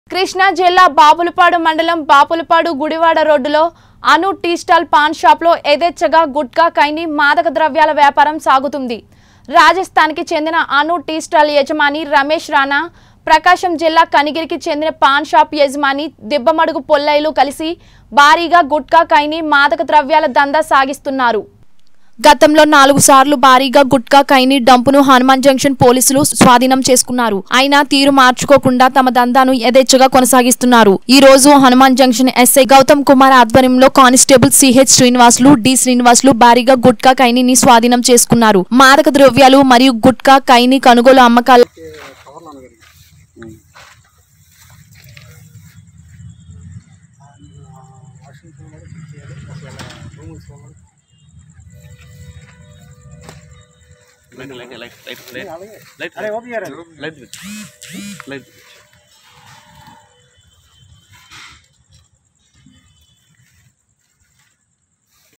కృష్ణా జిల్లా బాపులపాడు మండలం బాపులపాడు గుడివాడ రోడ్డులో అను టీ స్టాల్ పాన్ షాప్లో యథేచ్ఛగా గుట్కా కైని మాదక ద్రవ్యాల వ్యాపారం సాగుతుంది. రాజస్థాన్కి చెందిన అను టీ స్టాల్ యజమాని రమేష్ రాణా, ప్రకాశం జిల్లా కనిగిరికి చెందిన పాన్ షాప్ యజమాని దిబ్బమడుగు పొల్లైలు కలిసి భారీగా గుట్కా కైని మాదక ద్రవ్యాల దందా సాగిస్తున్నారు. గతంలో 4 సార్లు భారీగా గుట్కా కైని డంపును హనుమాన్ జంక్షన్ పోలీసులు స్వాధీనం చేసుకున్నారు. అయినా తీరు మార్చుకోకుండా తమ దందాను యథేచ్ఛగా కొనసాగిస్తున్నారు. ఈ రోజు హనుమాన్ జంక్షన్ ఎస్ఐ గౌతమ్ కుమార్ ఆధ్వర్యంలో constable CH Srinivasulu, D Srinivasulu భారీగా గుట్కా కైని స్వాధీనం చేసుకున్నారు. మాదక ద్రవ్యాలు మరియు గుట్కా కైని కొనుగోలు అమ్మకాలు लाइट